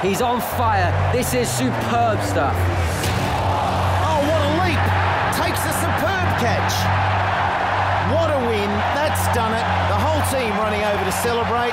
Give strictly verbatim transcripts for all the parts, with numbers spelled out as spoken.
He's on fire. This is superb stuff. Oh, what a leap. Takes a superb catch. What a win. That's done it. The whole team running over to celebrate.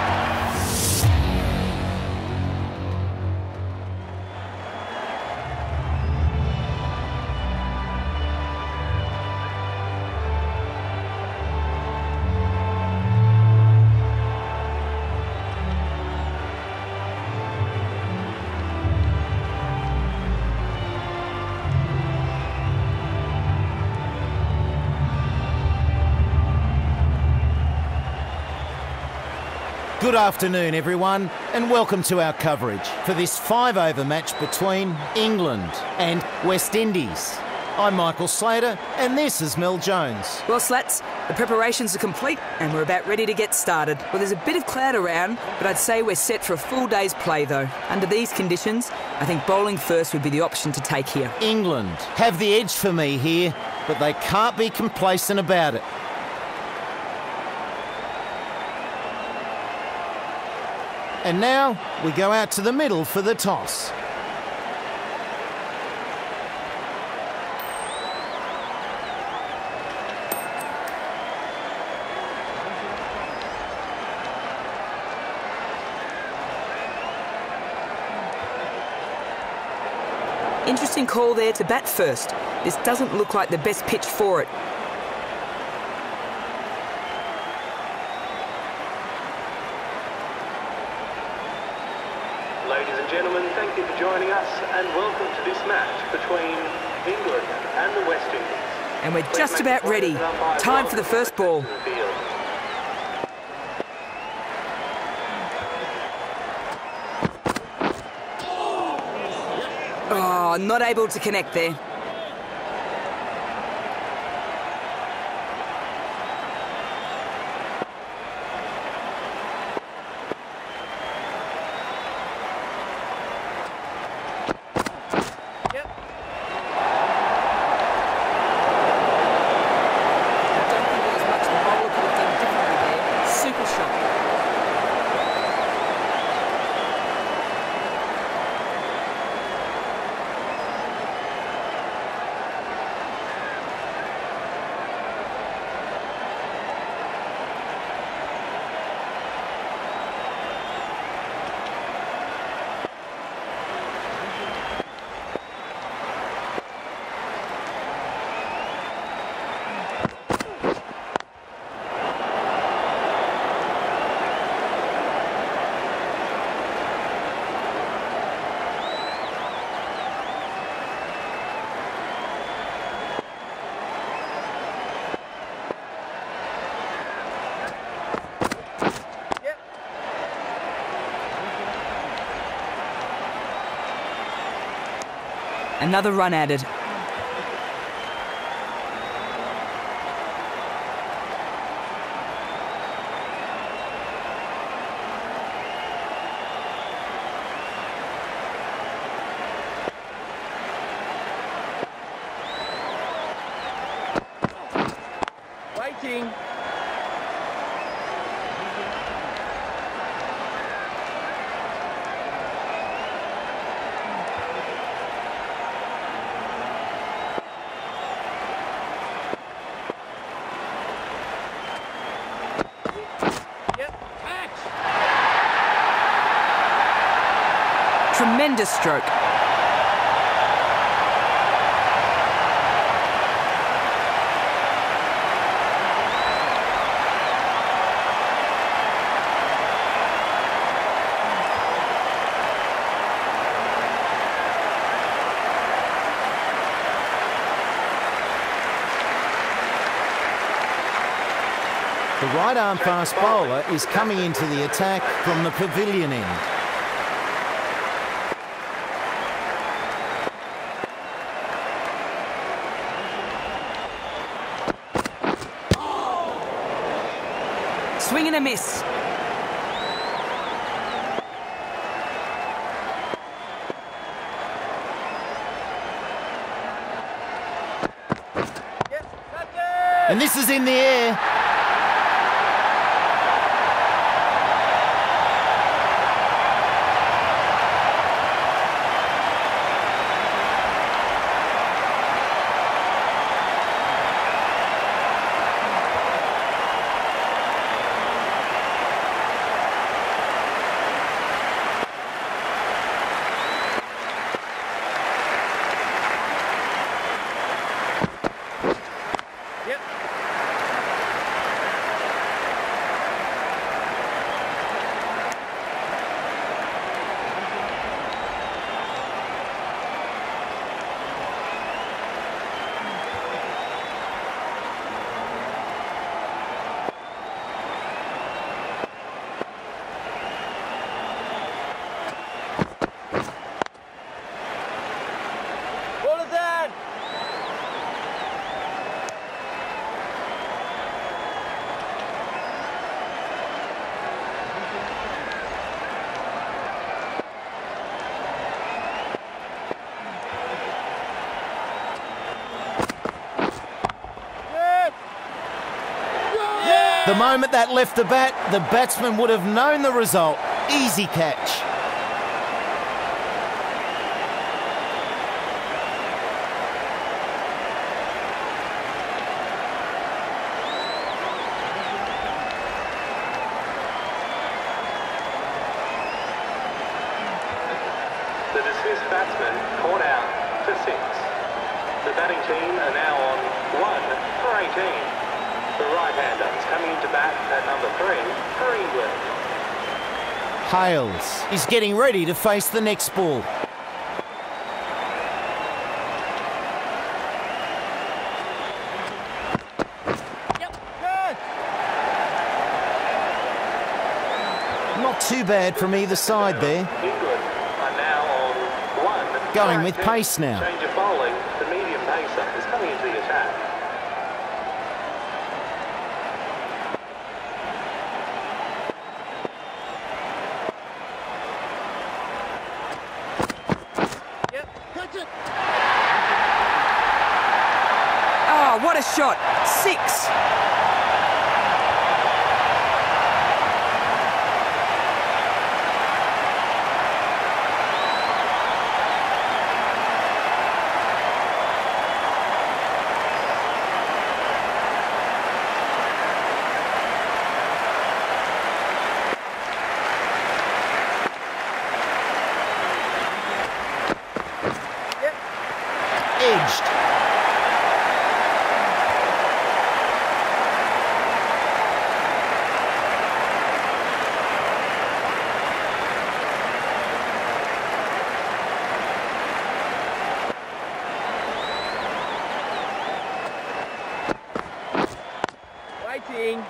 Good afternoon, everyone, and welcome to our coverage for this five-over match between England and West Indies. I'm Michael Slater, and this is Mel Jones. Well, Slats, the preparations are complete, and we're about ready to get started. Well, there's a bit of cloud around, but I'd say we're set for a full day's play, though. Under these conditions, I think bowling first would be the option to take here. England have the edge for me here, but they can't be complacent about it. And now, we go out to the middle for the toss. Interesting call there to bat first. This doesn't look like the best pitch for it. Ladies and gentlemen, thank you for joining us and welcome to this match between England and the West Indies. And we're just about ready. Time for the first ball. Oh, not able to connect there. Another run added. Waiting. Tremendous stroke. The right-arm fast bowler is coming into the attack from the pavilion end. Swing and a miss. And this is in the air. The moment that left the bat, the batsman would have known the result. Easy catch. The dismissed batsman caught out for six. The batting team are now on one for eighteen. The right-hander is coming into bat at number three for England. Hales is getting ready to face the next ball. Not too bad from either side there. England are now on one. Going with for pace now. Change of bowling. The medium pacer is coming into the attack. Oh, what a shot. Six. Edged. Waiting.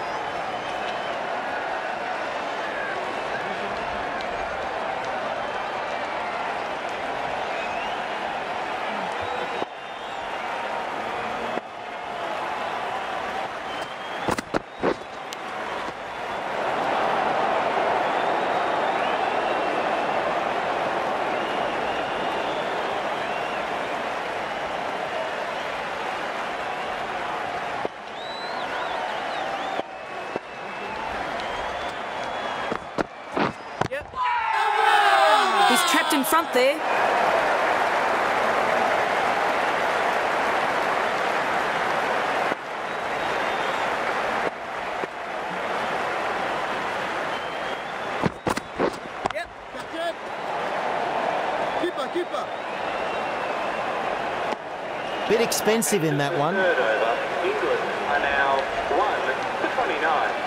He's trapped in front there. Yep. That's it. Keeper, keeper. Bit expensive in that one. Third over. England are now one for twenty-nine.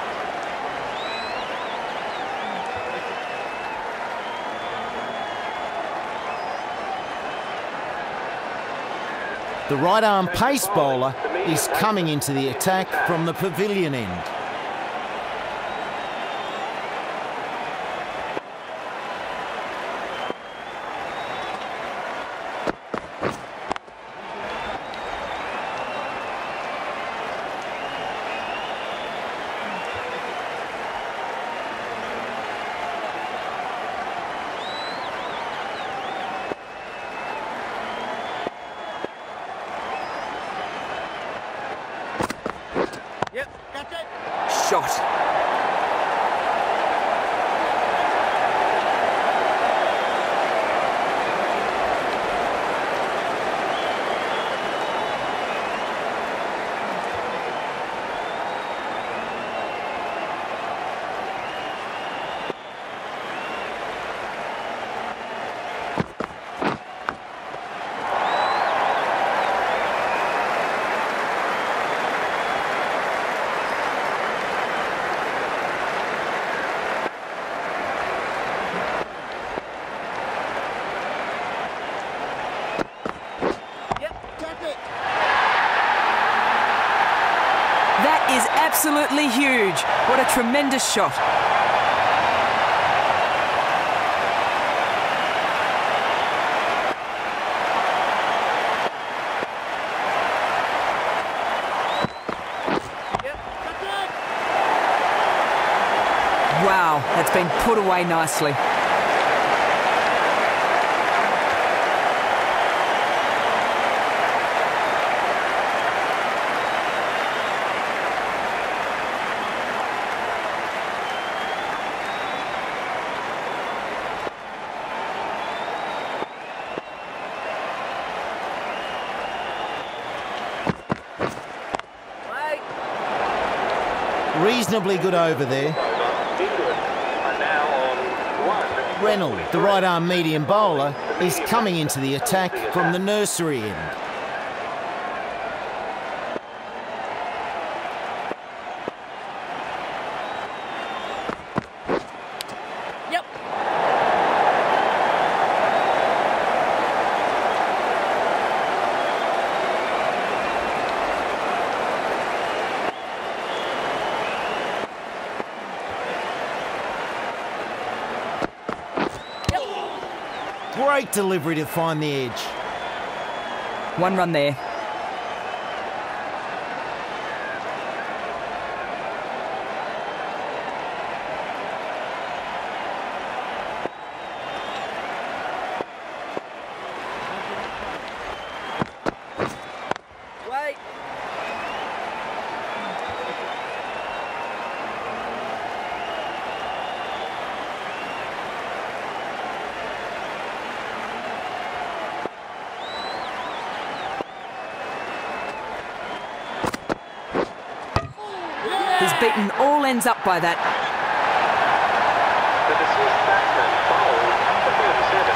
The right arm pace bowler is coming into the attack from the pavilion end. Yep. That's it. Shot. That is absolutely huge. What a tremendous shot. Wow, that's been put away nicely. Reasonably good over there. England are now on one. Reynolds, the right-arm medium bowler, is coming into the attack from the nursery end. Yep. Great delivery to find the edge. One run there. Wait. He's beaten all ends up by that. The deceased batsman bowled for thirty-seven.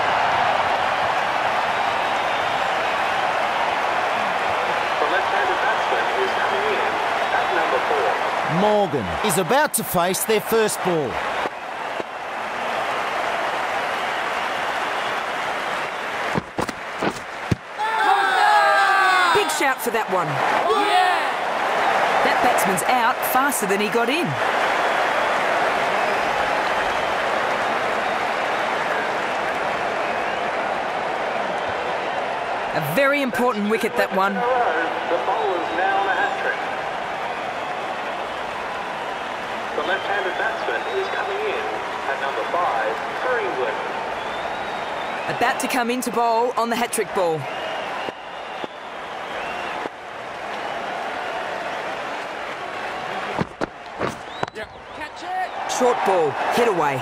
The left-handed batsman is coming in at number four. Morgan is about to face their first ball. Big shout for that one. That batsman's out faster than he got in. A very important wicket, that one. The bowler's now on a hat-trick. The left-handed batsman is coming in at number five for England. About to come into bowl on the hat-trick ball. Catch it. Short ball, hit away.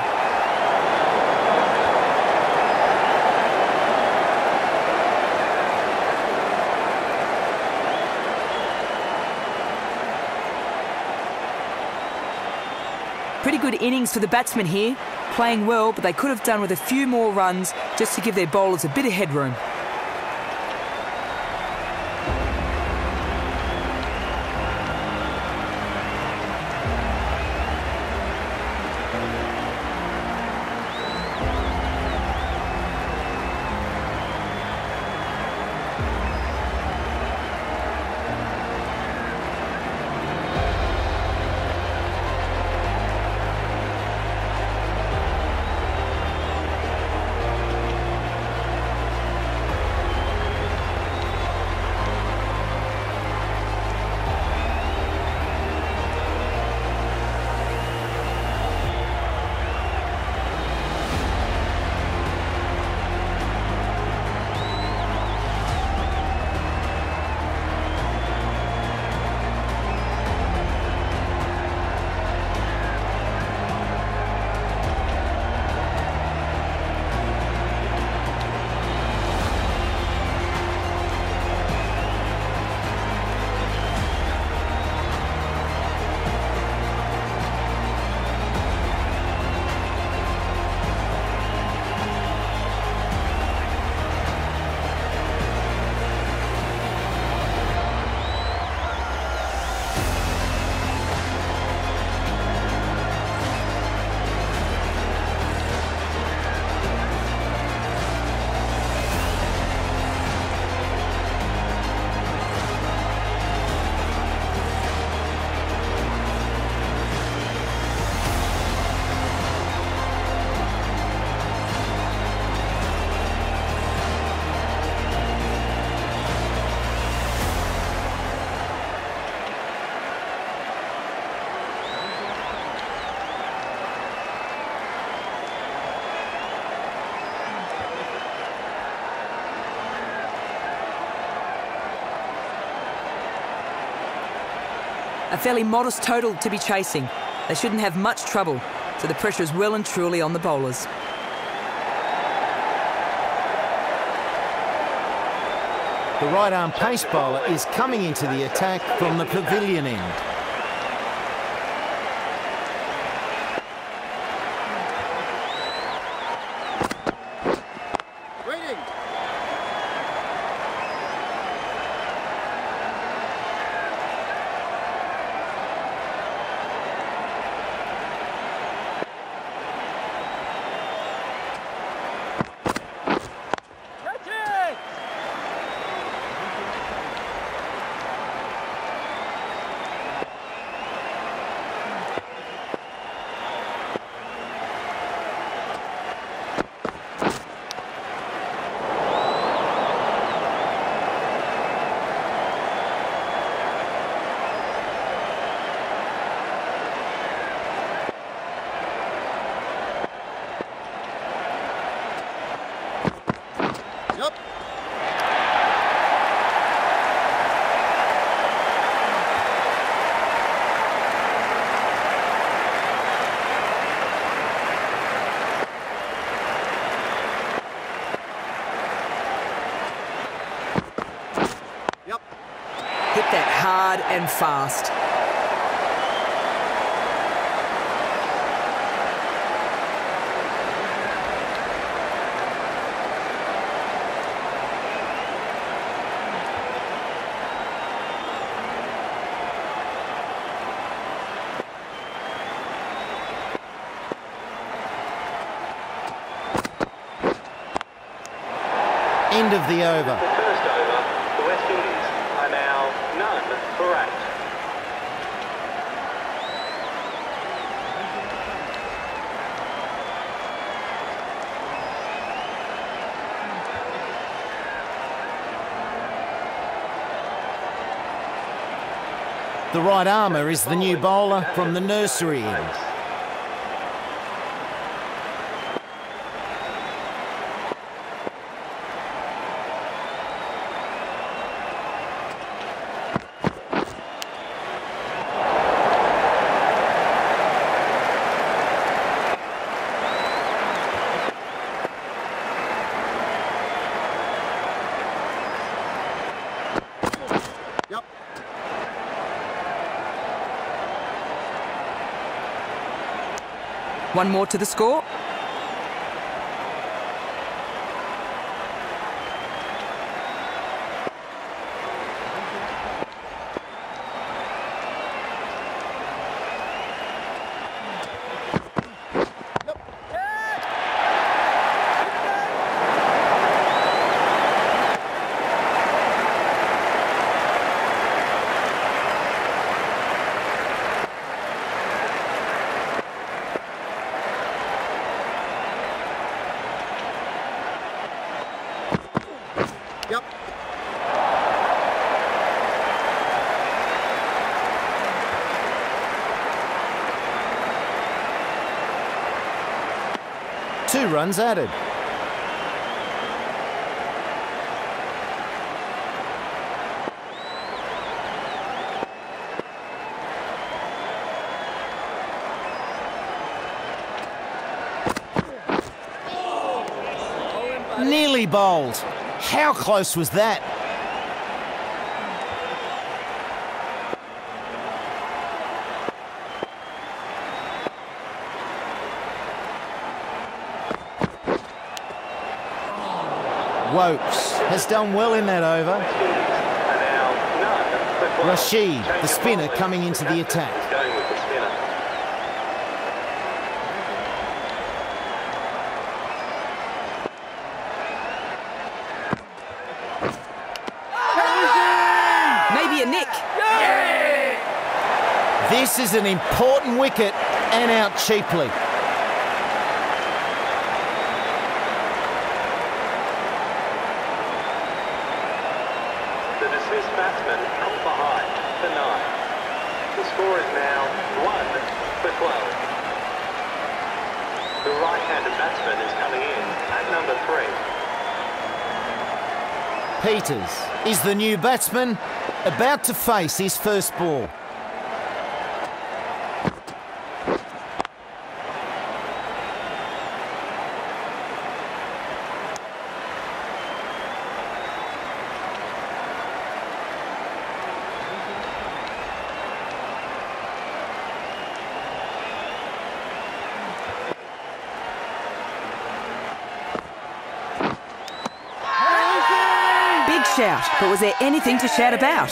Pretty good innings for the batsmen here. Playing well, but they could have done with a few more runs just to give their bowlers a bit of headroom. A fairly modest total to be chasing. They shouldn't have much trouble, so the pressure is well and truly on the bowlers. The right-arm pace bowler is coming into the attack from the pavilion end. hard and fast. End of the over. The first over, the West Indies are now none for eight. The right armour is the new bowler from the nursery end. Yep. One more to the score. Yep. Two runs added. Nearly bowled. How close was that? Wokes has done well in that over. Rashid, the spinner, coming into the attack. Going with the spinner. Maybe a nick. This is an important wicket and out cheaply. The dismissed batsman comes behind for nine. The score is now one for twelve. The right-handed batsman is coming in at number three. Peters is the new batsman, about to face his first ball. Big shout, but was there anything to shout about?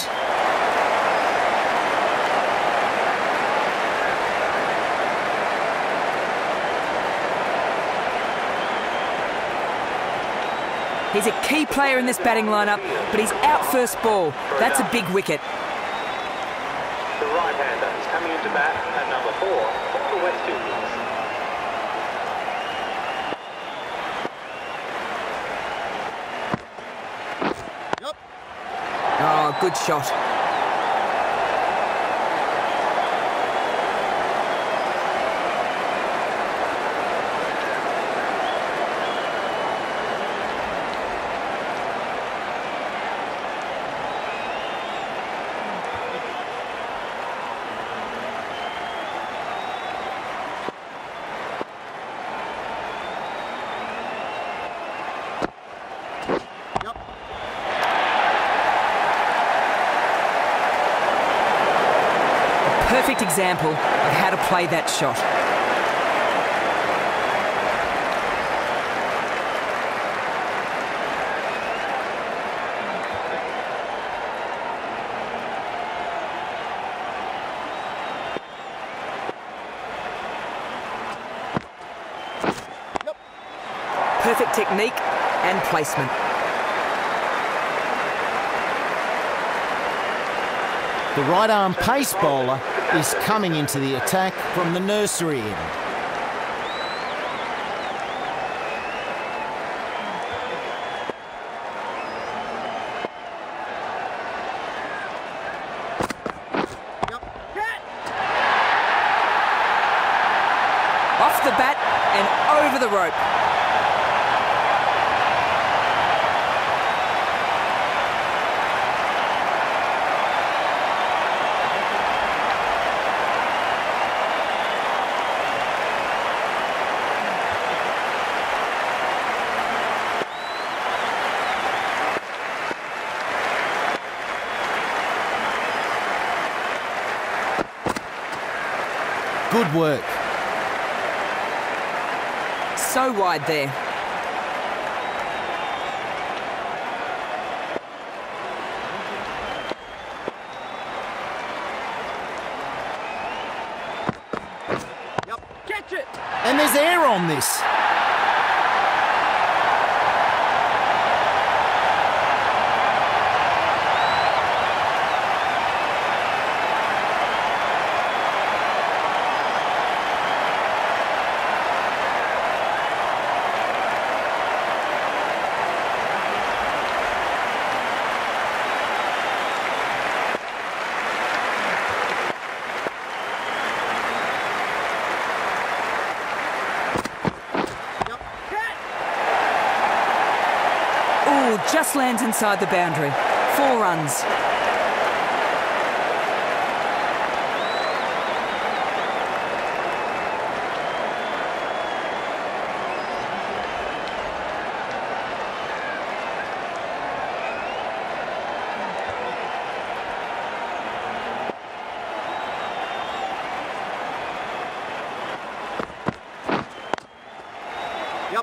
He's a key player in this batting lineup, but he's out first ball. That's a big wicket. The right-hander is coming into bat at number four for the West Indies. Yep. Oh, good shot. perfect example of how to play that shot. Perfect technique and placement. The right arm pace bowler is coming into the attack from the nursery end. Off the bat and over the rope. Good work. So wide there. Yep. Catch it! And there's air on this. Ooh, just lands inside the boundary. Four runs. Yep.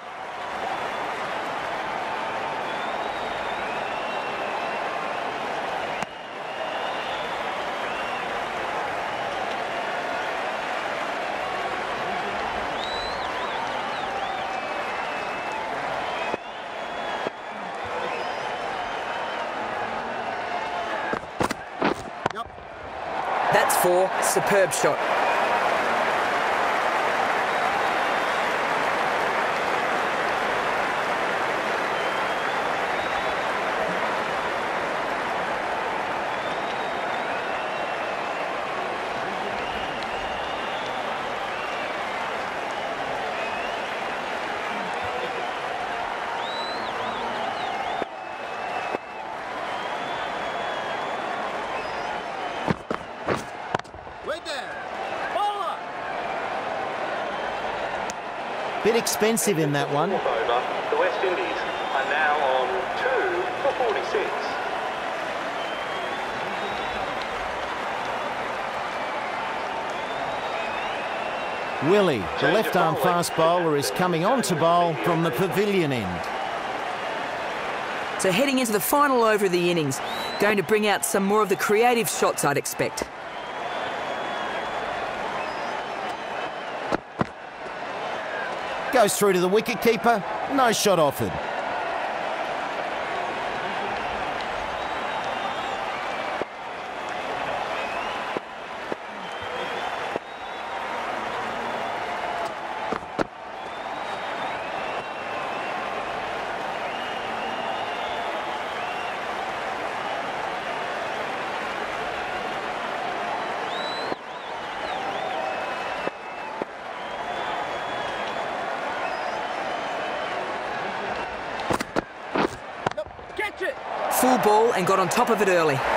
Yep. That's four. Superb shot. Way down. Bowler! Bit expensive in that one. Fourth over, the West Indies are now on two for forty-six. Willie, the left-arm fast bowler, is coming on to bowl from the pavilion end. So heading into the final over of the innings, going to bring out some more of the creative shots I'd expect. Goes through to the wicket-keeper, no shot offered. Catch it! Full ball and got on top of it early.